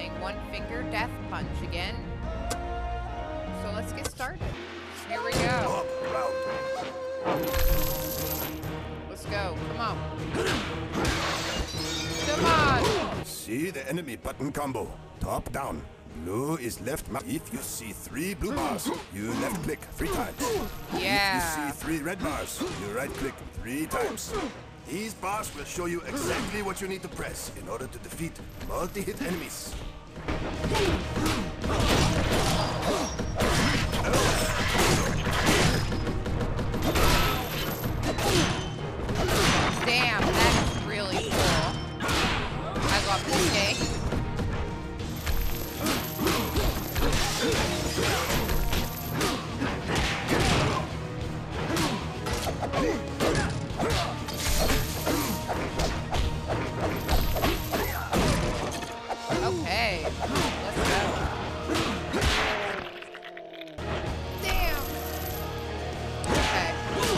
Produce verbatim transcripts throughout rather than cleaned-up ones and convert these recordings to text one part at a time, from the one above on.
playing One Finger Death Punch again. So let's get started. Here we go. Let's go. Come on. Come on. See the enemy button combo. Top down. Blue is left mouse. If you see three blue bars, you left click three times. Yeah. If you see three red bars, you right click three times. These bars will show you exactly what you need to press in order to defeat multi-hit enemies. Damn, that is really cool. I love this game. Okay, let's go. Damn. Okay.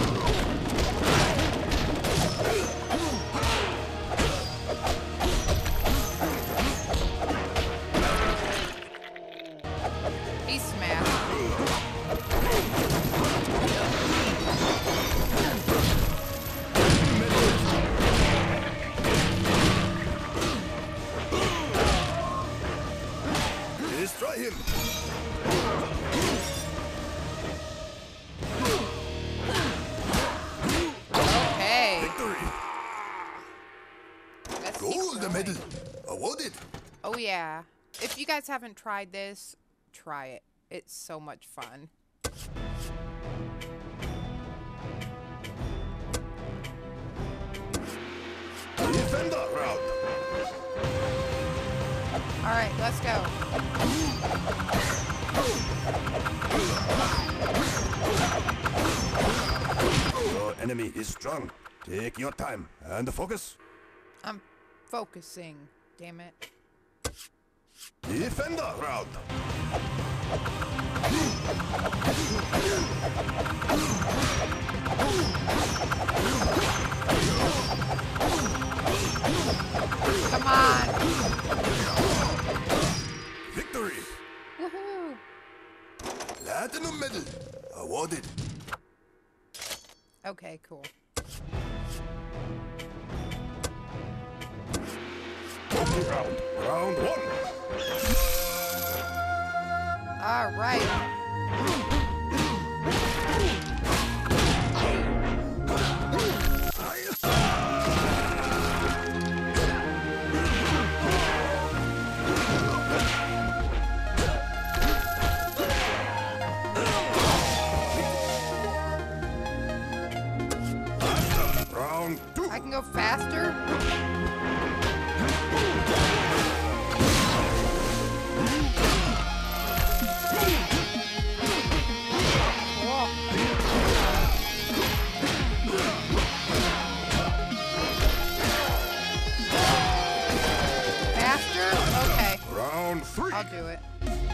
He's smashed. Destroy him. Okay. Victory. Let's keep Gold going. medal. Awarded. Oh yeah. If you guys haven't tried this, try it. It's so much fun. Defender round. All right, let's go. Your enemy is strong. Take your time and focus. I'm focusing. Damn it. Defender round. Come on. Victory. Woohoo. Platinum medal. Awarded. Okay, cool. Round. Round one. All right. Round two. I can go faster. Faster? Okay, Round three. I'll do it.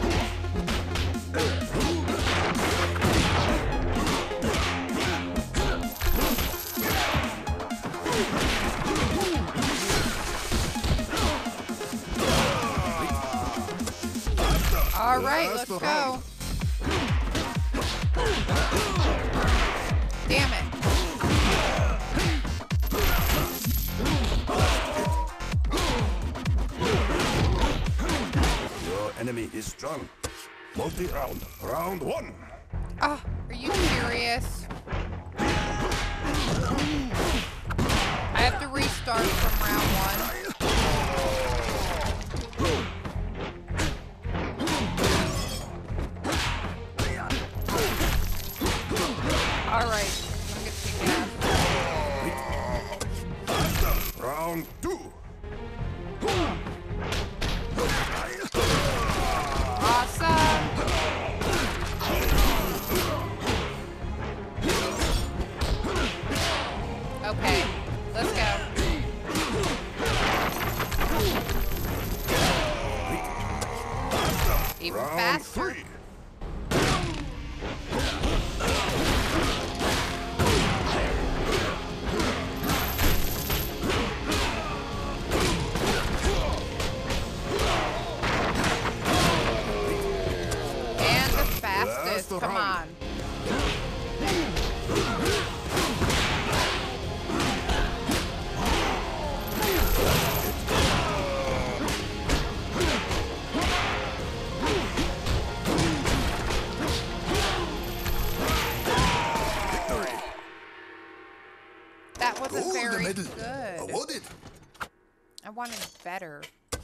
All right, let's Last go. round. Damn it. Your enemy is strong. Multi-round. Round one. Oh, are you serious? I have to restart from round one. All right, I'm gonna take that. Round two. Awesome. Okay, let's go. Even Round faster. three. Sexto Come round. on. Victory. That wasn't Gold very medal. good. Awarded. I wanted better.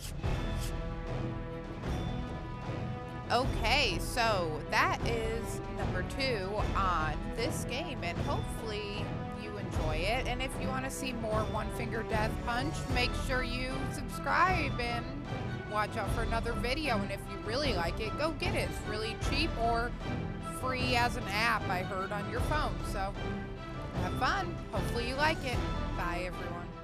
Okay, so that is number two on this game, and hopefully you enjoy it. And if you want to see more One Finger Death Punch, make sure you subscribe and watch out for another video. And if you really like it, go get it. It's really cheap or free as an app, I heard, on your phone. So have fun. Hopefully you like it. Bye, everyone.